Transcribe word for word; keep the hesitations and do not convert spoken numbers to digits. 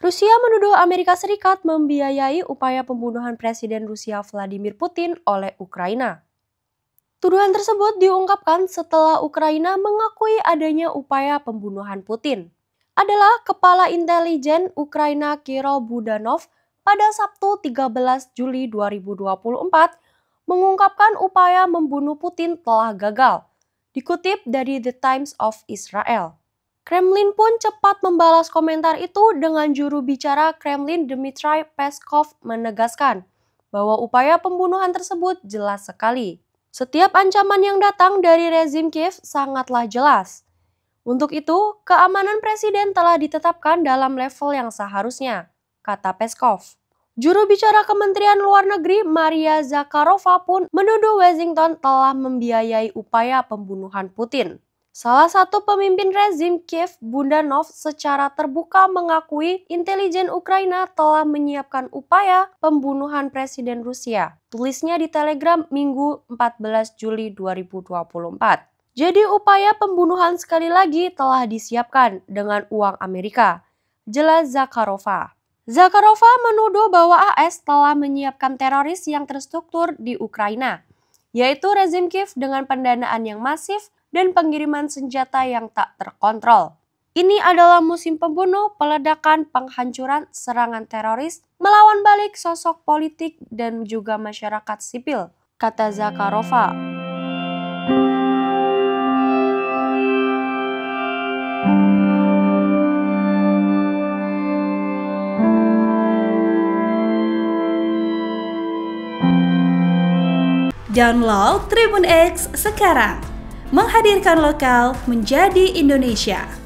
Rusia menuduh Amerika Serikat membiayai upaya pembunuhan Presiden Rusia Vladimir Putin oleh Ukraina. Tuduhan tersebut diungkapkan setelah Ukraina mengakui adanya upaya pembunuhan Putin. Adalah Kepala Intelijen Ukraina Kirill Budanov pada Sabtu tiga belas Juli dua ribu dua puluh empat mengungkapkan upaya membunuh Putin telah gagal, dikutip dari The Times of Israel. Kremlin pun cepat membalas komentar itu dengan juru bicara Kremlin Dmitry Peskov menegaskan bahwa upaya pembunuhan tersebut jelas sekali. Setiap ancaman yang datang dari rezim Kiev sangatlah jelas. Untuk itu, keamanan presiden telah ditetapkan dalam level yang seharusnya, kata Peskov. Juru bicara Kementerian Luar Negeri Maria Zakharova pun menuduh Washington telah membiayai upaya pembunuhan Putin. Salah satu pemimpin rezim Kiev, Budanov, secara terbuka mengakui intelijen Ukraina telah menyiapkan upaya pembunuhan Presiden Rusia. Tulisnya di Telegram Minggu empat belas Juli dua ribu dua puluh empat. Jadi upaya pembunuhan sekali lagi telah disiapkan dengan uang Amerika, jelas Zakharova. Zakharova menuduh bahwa A S telah menyiapkan teroris yang terstruktur di Ukraina, yaitu rezim Kiev dengan pendanaan yang masif dan pengiriman senjata yang tak terkontrol. Ini adalah musim pembunuh, peledakan, penghancuran, serangan teroris, melawan balik sosok politik dan juga masyarakat sipil, kata Zakharova. Download Tribun X sekarang, menghadirkan lokal menjadi Indonesia.